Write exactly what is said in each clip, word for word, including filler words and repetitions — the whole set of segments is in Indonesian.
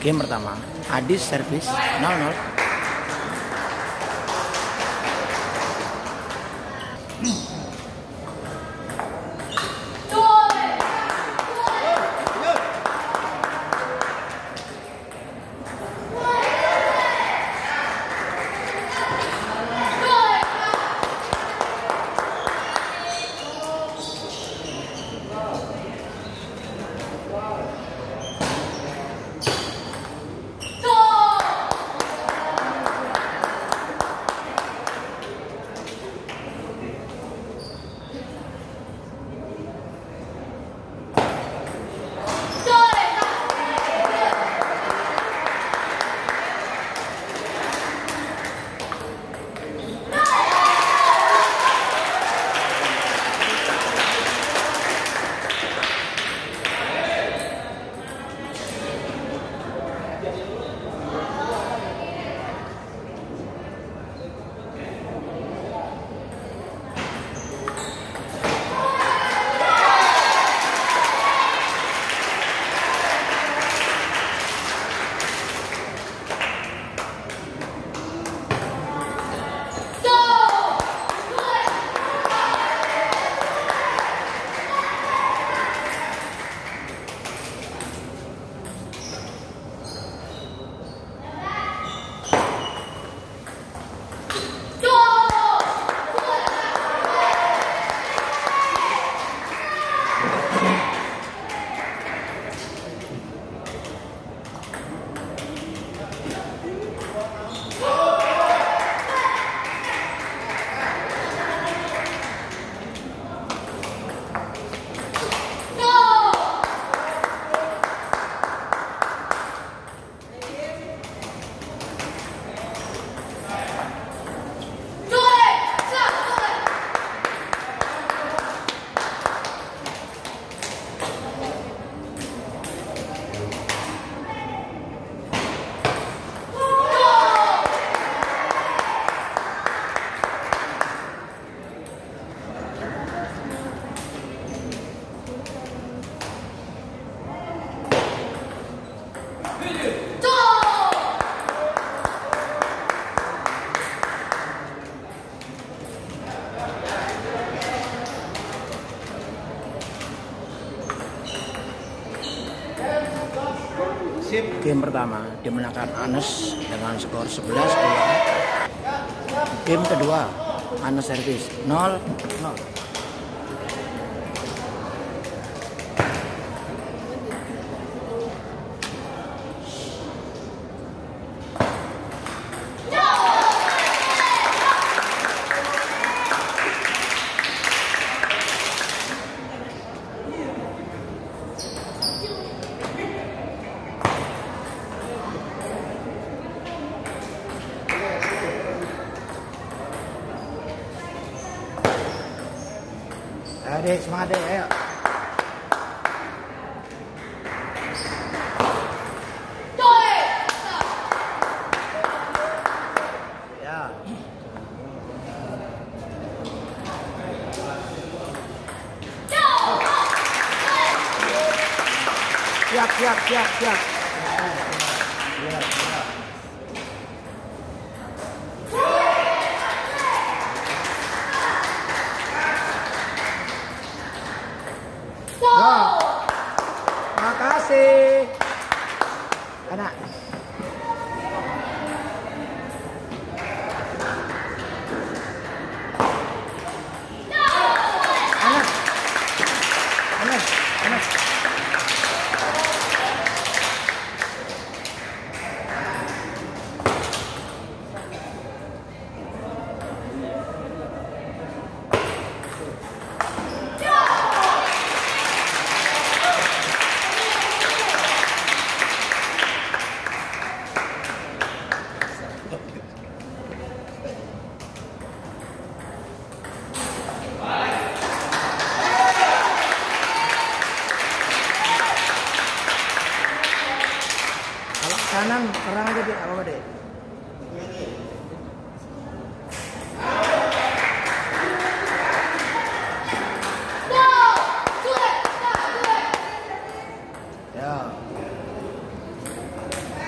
Game pertama, Adis servis nol nol. Game pertama dimenangkan Anes dengan skor sebelas dua. Game kedua, Anes servis nol nol. Ayo, semangat deh, ayo. Ya. Siap, siap, siap, siap. Wow. Makasih. Anak. Anak. Anak. Anak. Kanan terang aja deh, apa deh? Ya.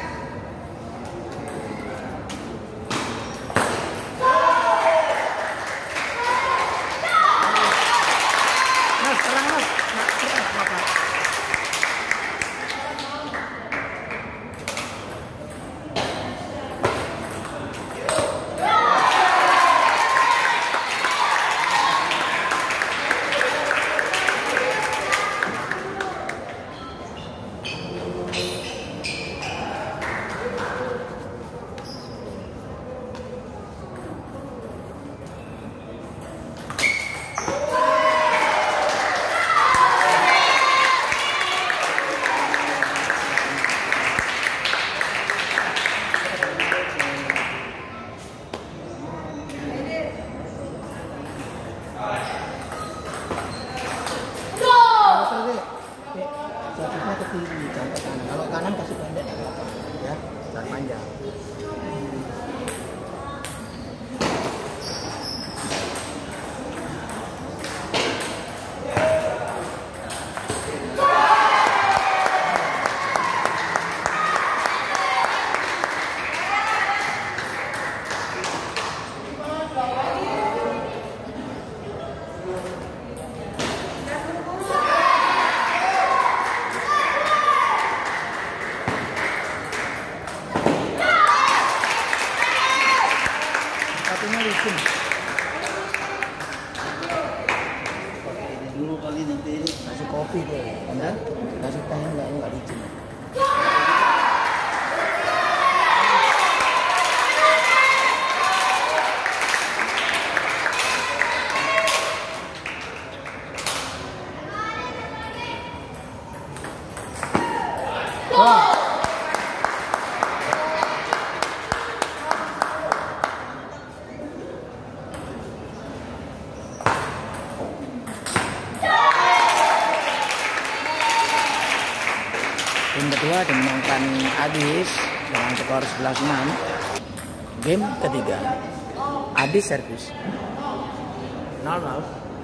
Tim kedua dimenangkan Adis dengan skor sebelas enam. Game ketiga, Adis servis nol nol.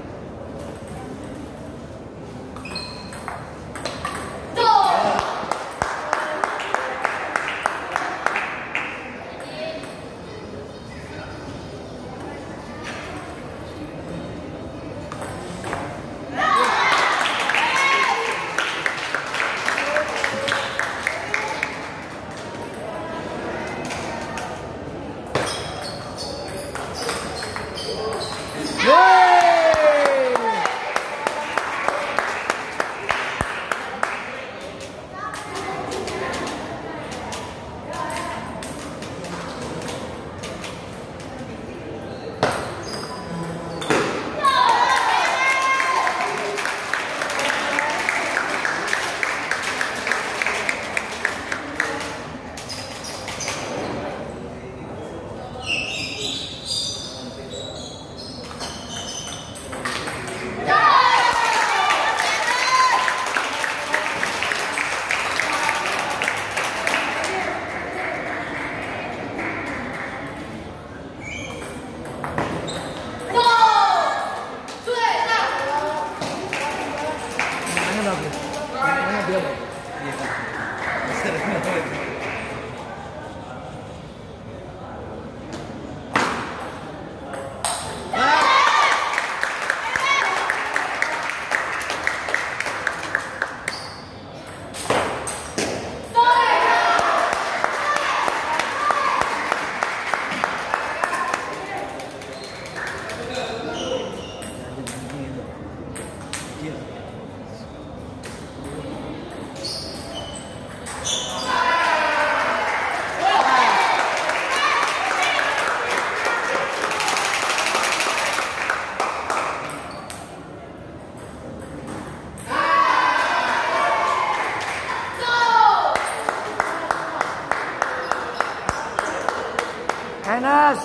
Enes.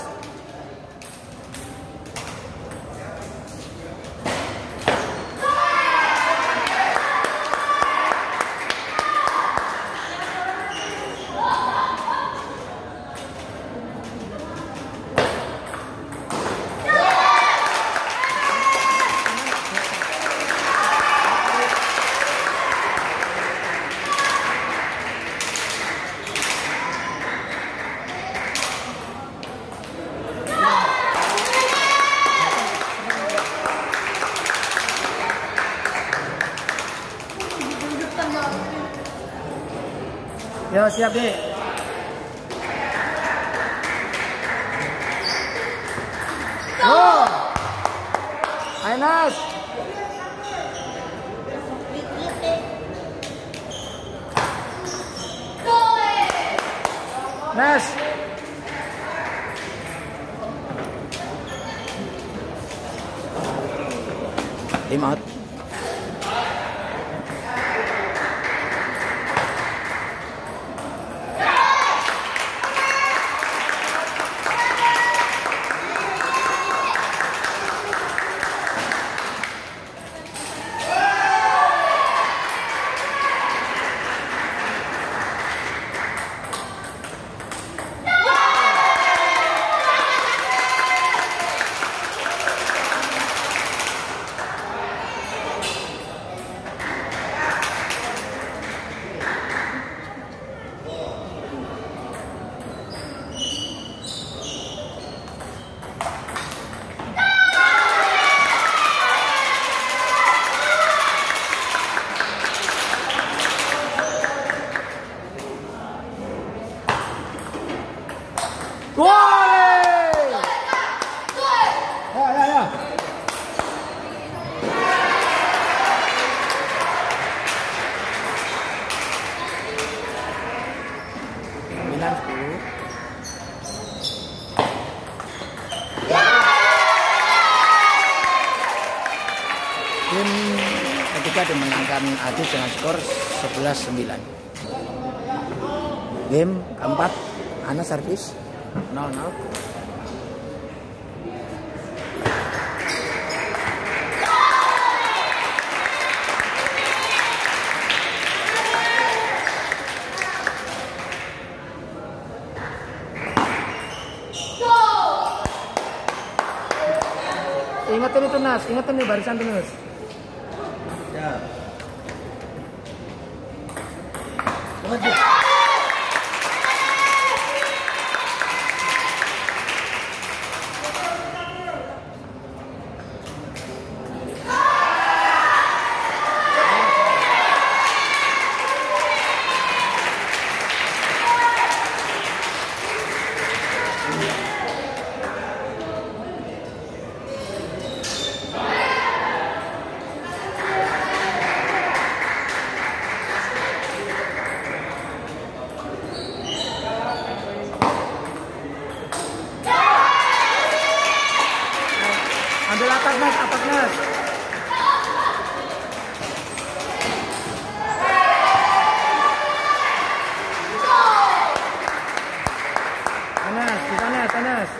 Yo, siap deh. Oh, Ainas. Nes. Time out. Tim ketika dimenangkan Adis dengan skor sebelas sembilan. Game keempat, Anas servis nol nol. Ingatin itu Nas, ingatin nih barisan terus. Ya. Wajib. Ambil atas Nas, atas Nas. Anas, di sana, Anas.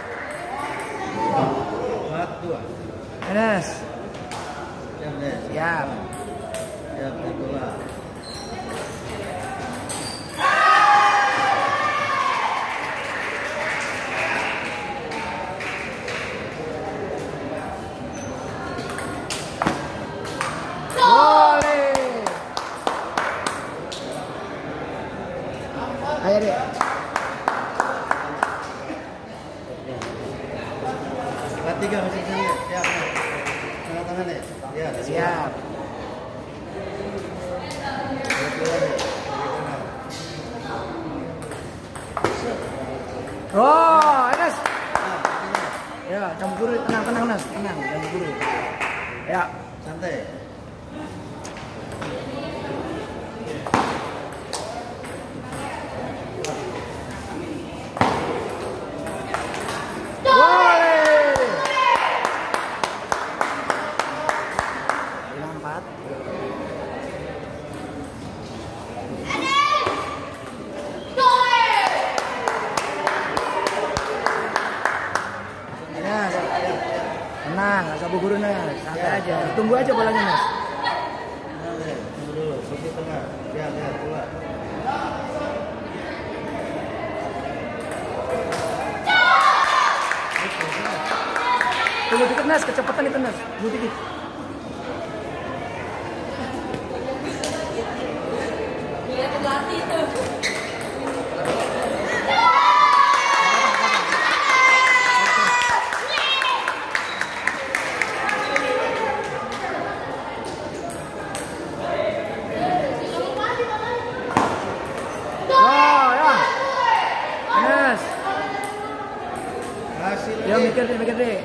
Empat dua. Anas. Siap. Siap, bola. Ayo deh. Tiga masih sana. Siap. Tengah tangan deh. Ya, siap. Oh, Anas. Ya, jangan buru, tenang, tenang, Nas, tenang, jangan buru. Ya, santai. Tenang, nggak usah buru Nas, santai aja. Tunggu aja bolanya Nas. Tunggu dulu, posisi tengah. Lihat, lihat, bola. Tunggu dikit Nas, kecepatan itu Nas. Tunggu dikit. Lihat pelatih itu. Ya mikir deh, mikir deh.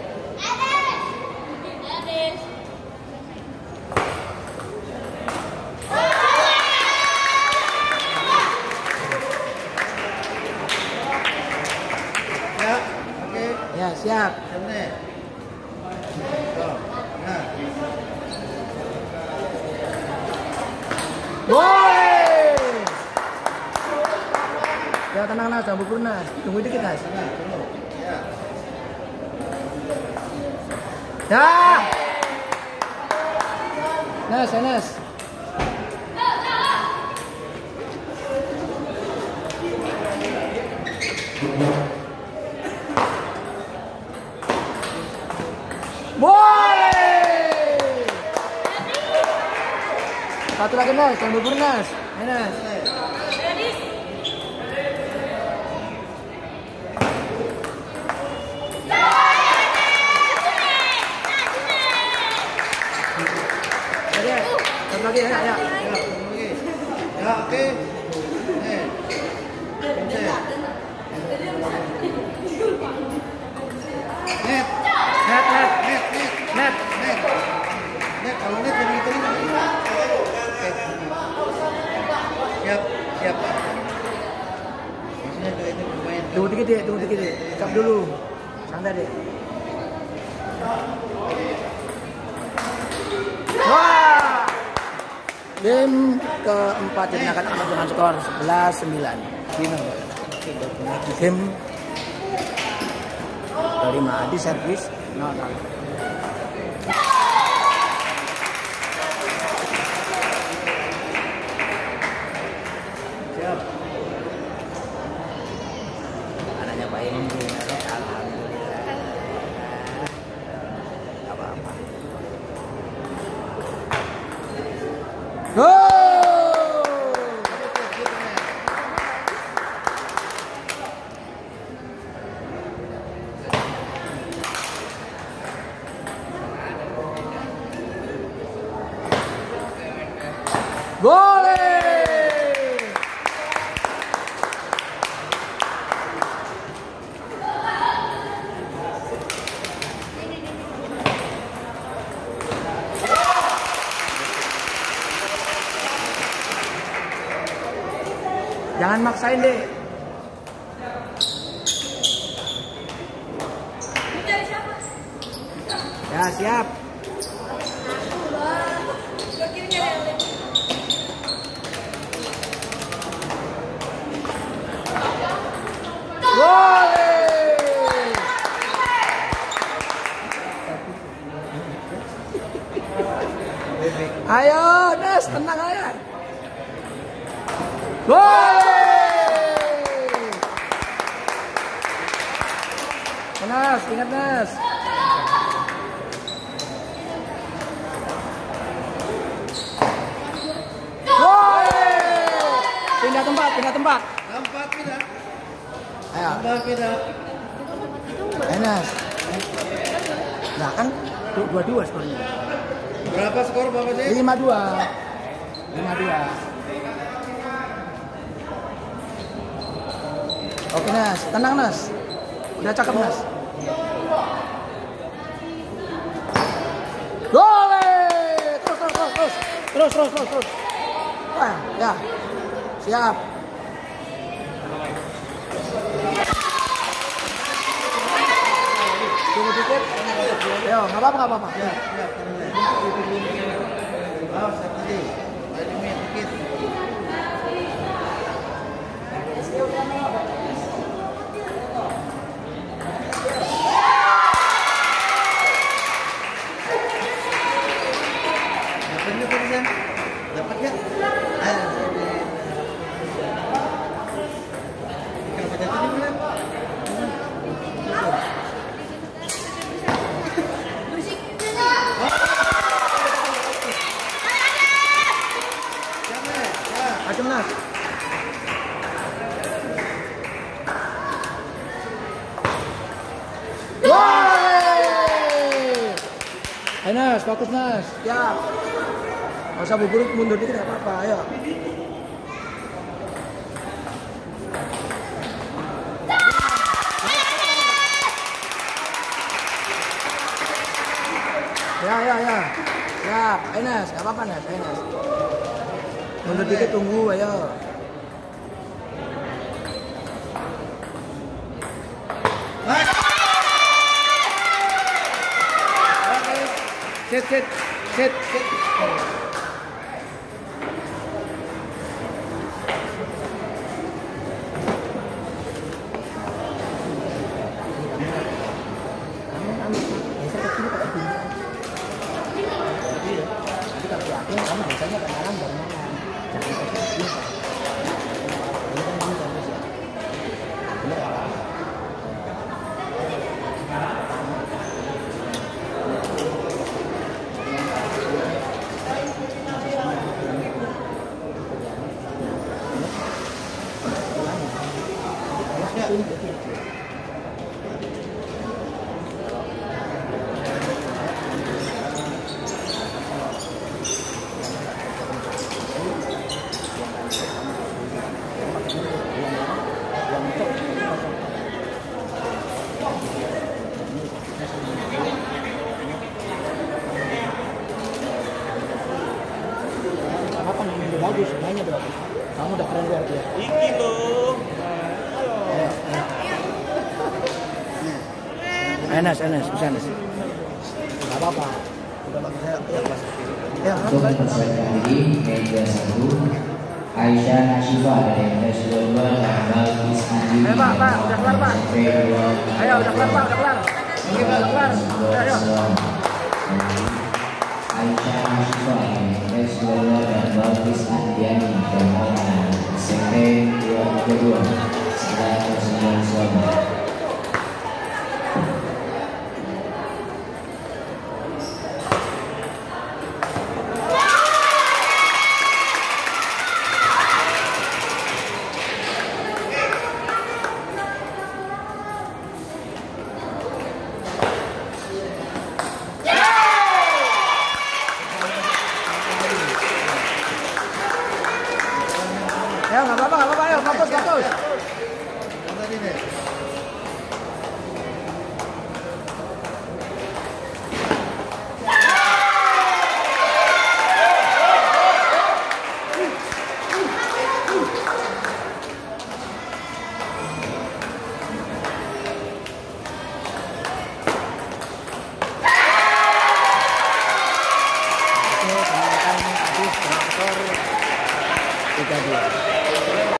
Ya, oke. Ya, siap. Boleh. Ya tenang Nas, jangan buru Nas. Tunggu dikit Nas. Ya. Nas, Nas. Boleh. Satu lagi Nas, jangan buru Nas. Nas. Lagi ya, ya. Ya, oke. Nih. Net. Net, net, net, net, net. Net, kalau net jadi itu. Siap, siap. Maksudnya ke itu bermain. Tunggu dikit deh, tunggu dikit deh. Cap dulu. Santai deh. Wah! Game keempat dimenangkan Anas dengan skor sebelas sembilan. Game kelima Adi servis nol. Siap. Anaknya Pak Indi, alhamdulillah. Gak apa-apa. Go! Boleh. Jangan maksain deh. Ya siap. Ayo, Nes, tenang aja. Boleh. Nes, ingat Nes. Boleh. Pindah tempat, pindah tempat. Tempat pindah. Ayo. Tempat pindah. Ayo, Nes. Nah kan dua-dua skornya. Berapa skor Bapak sih? lima dua. lima dua. Oke Nas, tenang Nas. Udah cakep Nas. Boleh. Terus terus terus terus. Terus terus terus terus. Wah, ya. Siap. Tunggu dikit. Yo, enggak apa-apa, enggak apa-apa. Ya, ya, oh, tadi. Tadi main dikit. Dapat nggak tadi San? Dapat nggak? Ayo. Kenapa jatuh di mana? Macam Nas. Boleh. Ayo Nas, fokus Nas. Ya. Nggak usah buru-buru, mundur dikit nggak apa-apa. Ayo. Ya, ya, ya. Siap. Ayo Nas, nggak apa-apa Nas. Ayo Nas. Mundur dikit, tunggu, ayo. Sit, sit, sit, sit. Kamu biasanya kenalan dari mana? Jangan seperti itu. Ini kan ini terus ya. Bener ya? Bagus, mainnya berarti. Kamu udah keren berarti ya. Iki loh. Enes, Enes, bisa Enes. Gak apa-apa. Udah bagus ya. Ya, Untuk persaingan lagi meja satu Aisyah Nashifa dari M T S dua puluh dua dan Balkis Andi. Ayo Pak, Pak, udah kelar Pak. Ayo udah kelar Pak, udah kelar. Oke Pak, udah kelar. Ayo. Aisyah Nashifa dari M T S dua puluh dua dan Balkis Andiani dari S M P dua tiga dua sekitar sembilan Surabaya. Ya nggak apa-apa, nggak apa-apa, ayo fokus, fokus. Tadi deh. Oke, kemenangan habis dengan skor tiga dua.